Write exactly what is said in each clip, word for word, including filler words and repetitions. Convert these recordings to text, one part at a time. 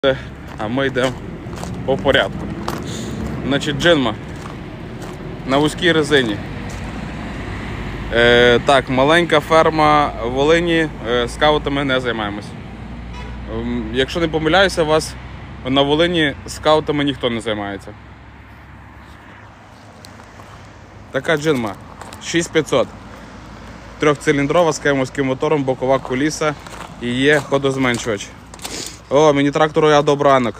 А ми йдемо по порядку. Значить, Джинма на вузькій резині. Е, так, маленька ферма в Волині, е, скаутами не займаємось. Е, якщо не помиляюся, вас на Волині скаутами ніхто не займається. Така Джинма шість п'ятсот. Трьохциліндрова з кемовським мотором, бокова куліса і є ходозменшувач. О, мені трактору я добранок.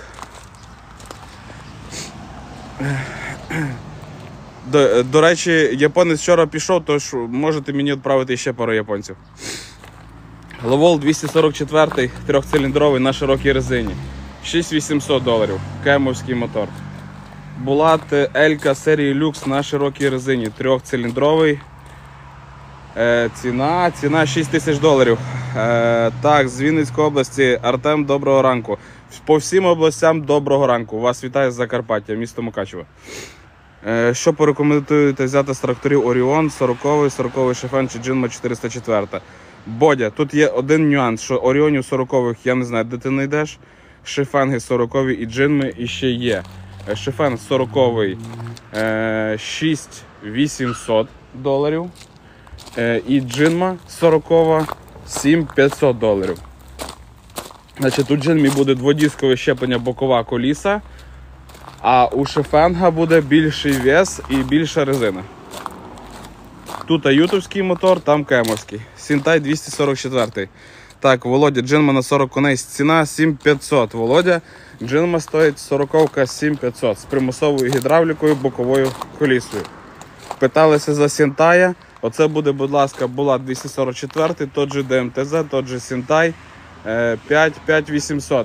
До, до речі, японець вчора пішов, тож можете мені відправити ще пару японців. Ловол двісті сорок чотири, трьохциліндровий на широкій резині. шість вісімсот доларів. Кемовський мотор. Булат Елька серії люкс на широкій резині. Трьохциліндровий. Е, ціна, ціна шість тисяч доларів. Е, так, з Вінницької області. Артем, доброго ранку. По всім областям доброго ранку. Вас вітаю з Закарпаття, місто Мукачево. Е, що порекомендуєте взяти з тракторів Оріон, сороковий, сороковий Шифен чи Джинма чотириста чотири? Бодя, тут є один нюанс, що Оріонів сорокових, я не знаю, де ти знайдеш. Шифенги сорокові і Джинми і ще є. Шифен сороковий е, шість вісімсот доларів. І Джинма сорокова сім п'ятсот доларів. Значить, у Джинмі буде дводіскове щеплення, бокова коліса, а у Шифенга буде більший вес і більша резина. Тут ютовський мотор, там кемовський. Сінтай двісті сорок чотири. Так, Володя, Джинма на сорок коней, ціна сім п'ятсот. Володя, Джинма стоїть сороковка сім п'ятсот з примусовою гідравлікою, боковою колісою. Питалися за Сінтая. Оце буде, будь ласка, Булат двісті сорок чотири, тот же ДМТЗ, тот же Сінтай, п'ять вісімсот.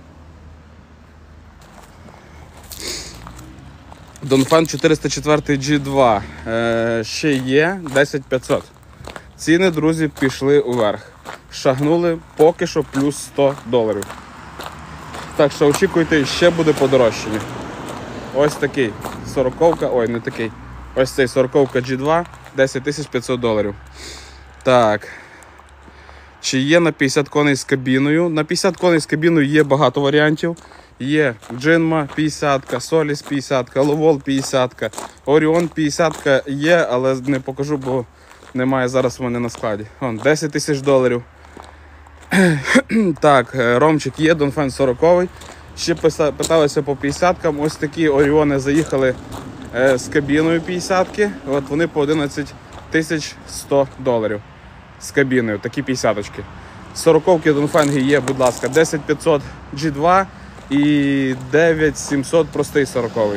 Донфан чотириста чотири джі два ще є десять п'ятсот. Ціни, друзі, пішли уверх. Шагнули поки що плюс сто доларів. Так що очікуйте, ще буде подорожчання. Ось такий сороковка, ой, не такий. Ось цей сороковка джі два, десять тисяч п'ятсот доларів. Так. Чи є на п'ятдесят коней з кабіною? На п'ятдесят коней з кабіною є багато варіантів. Є Джинма п'ятдесят, Соліс п'ятдесят, Ловол п'ятдесят, Оріон п'ятдесят є, але не покажу, бо немає зараз в мене на складі. Вон, десять тисяч доларів. Так, Ромчик є, Донфен сороковий. Ще питалися по п'ятдесяткам. Ось такі Оріони заїхали з кабіною п'ятдесятки, от вони по одинадцять тисяч сто доларів з кабіною, такі п'ятдесяточки. сороковки Донфенги є, будь ласка, десять п'ятсот джі два і дев'ять сімсот простий сороковий.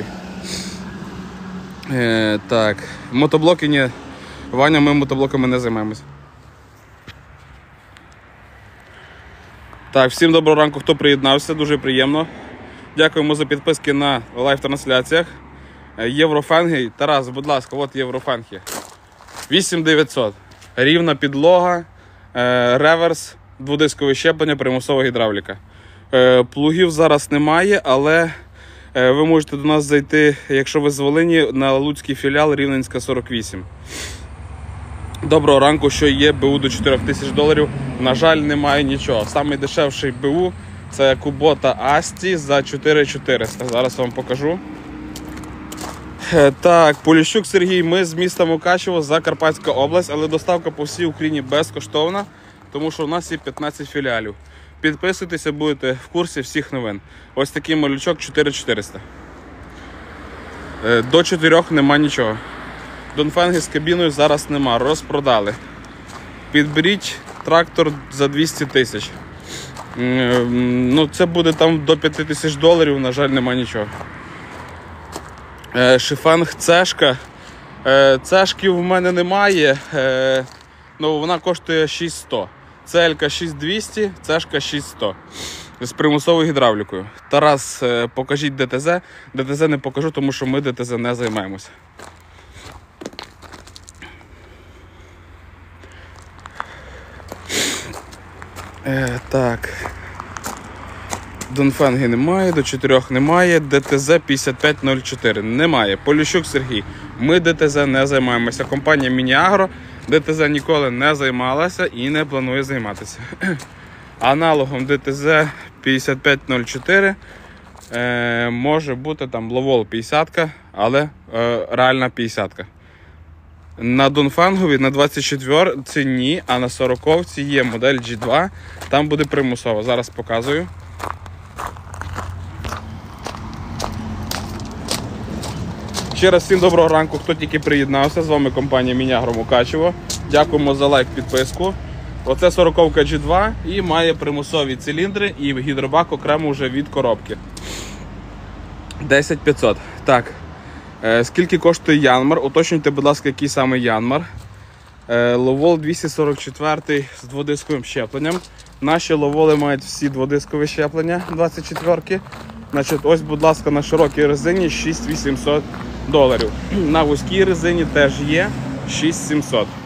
Е, так, мотоблоки ні. Ваня, ми мотоблоками не займаємось. Так, всім доброго ранку, хто приєднався, дуже приємно. Дякуємо за підписки на лайв-трансляціях. Єврофенги. Тарас, будь ласка, от єврофенги. вісім дев'ятсот. Рівна підлога, реверс, дводискове щеплення, примусова гідравліка. Плугів зараз немає, але ви можете до нас зайти, якщо ви з Волині, на Луцький філіал Рівненська сорок вісім. Доброго ранку, що є БУ до чотирьох тисяч доларів. На жаль, немає нічого. Самий дешевший БУ це Кубота Асті за чотири чотириста. Зараз вам покажу. Так, Поліщук Сергій, ми з міста Мукачево, Закарпатська область, але доставка по всій Україні безкоштовна, тому що у нас є п'ятнадцять філіалів. Підписуйтеся, будете в курсі всіх новин. Ось такий малючок чотири чотириста. До чотирьох нема нічого. Донфенги з кабіною зараз нема, розпродали. Підберіть трактор за двісті тисяч. Ну, це буде там до п'яти тисяч доларів, на жаль, нема нічого. Шифенг цешка. Цешків в мене немає, ну, вона коштує шість сто. Целька шість двісті, цешка шість сто. З примусовою гідравлікою. Тарас, покажіть ДТЗ. ДТЗ не покажу, тому що ми ДТЗ не займаємося. Е, так. Донфенги немає, до чотирьох немає, ДТЗ п'ятдесят п'ять нуль чотири немає. Поліщук Сергій, ми ДТЗ не займаємося. Компанія Міні-Агро ДТЗ ніколи не займалася і не планує займатися. Аналогом ДТЗ п'ятдесят п'ять нуль чотири. Е, може бути там Ловол п'ятдесят, але е, реальна п'ятдесят. На Донфенгові на двадцять четвірці ні, а на сороковці є модель джі два, там буде примусово. Зараз показую. Ще раз всім доброго ранку, хто тільки приєднався. З вами компанія Мінягро Мукачево. Дякуємо за лайк, підписку. Оце сороковка джі два і має примусові циліндри і гідробак окремо вже від коробки. десять п'ятсот. Так, е, скільки коштує Янмар? Уточнюйте, будь ласка, який саме Янмар. Е, Ловол двісті сорок чотири з дводисковим щепленням. Наші Ловоли мають всі дводискові щеплення двадцять четвірки. Значить, ось, будь ласка, на широкій резині шість тисяч вісімсот доларів. На вузькій резині теж є шість тисяч сімсот.